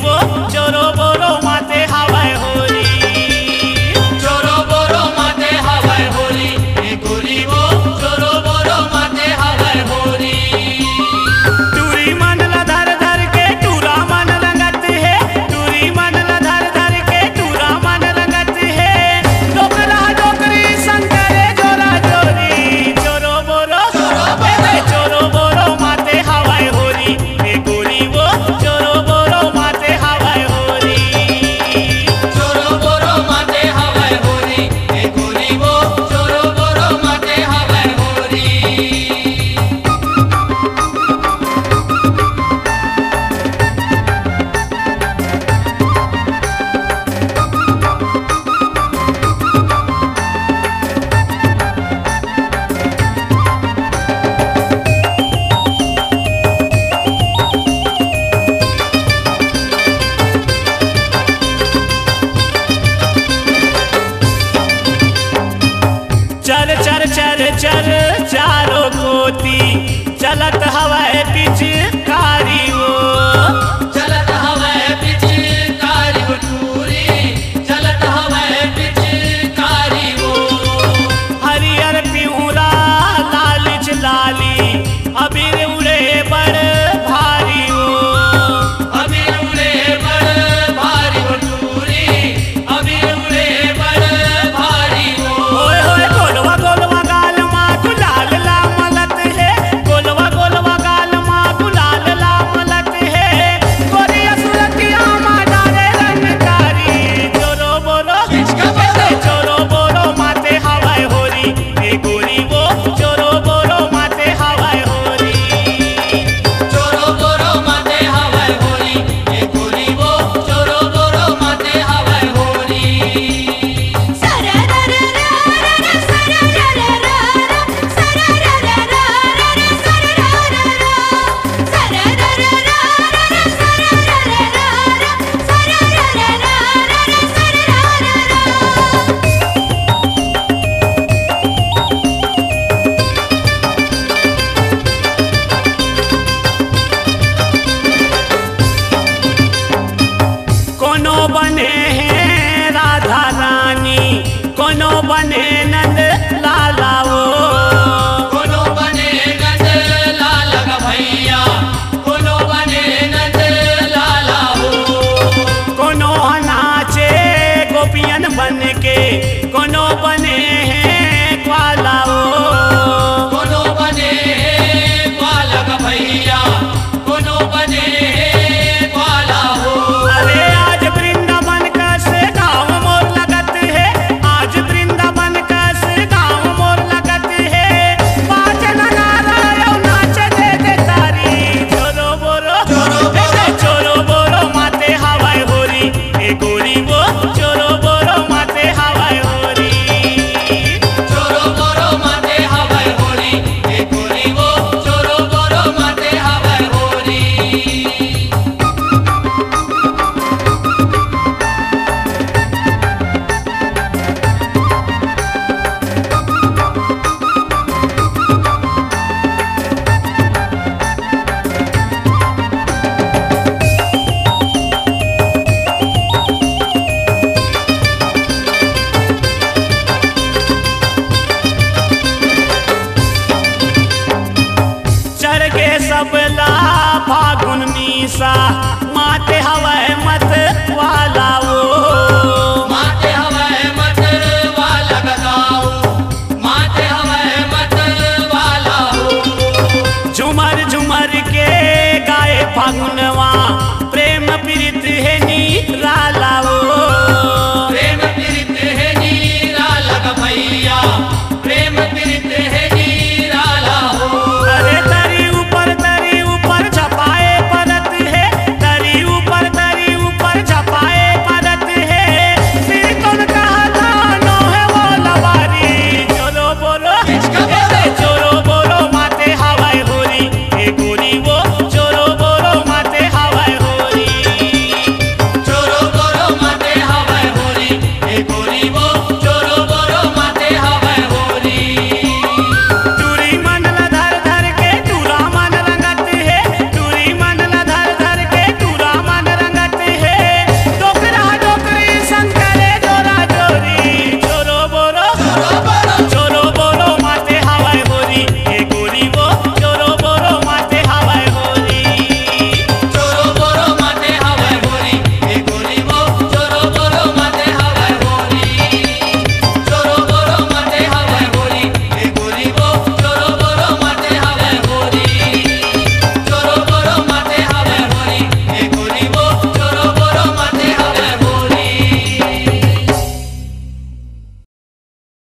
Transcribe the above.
वो जोरो बोरो माते हवाए होली। जोरो बोरो माते हवाए होली, ए गोरी वो जोरो बोरो माते हवाए होली। टूरी मनला धर धर के टूरा मन रंगत है, टूरी मनला धर धर के टूरा मन रंगत है। डोकरा डोकरी संकरे जोरा जोरी, जोरो बोरो जोरो बोरो माते हवाए होली, ए गोरी वो जोरो बोरो माते हवाए होली। जोरो बोरो माते हवाए होली, ए गोरी वो जोरो बोरो माते हवाए होली। चल चल चल चल चारों कोती चलत हवाए पीछे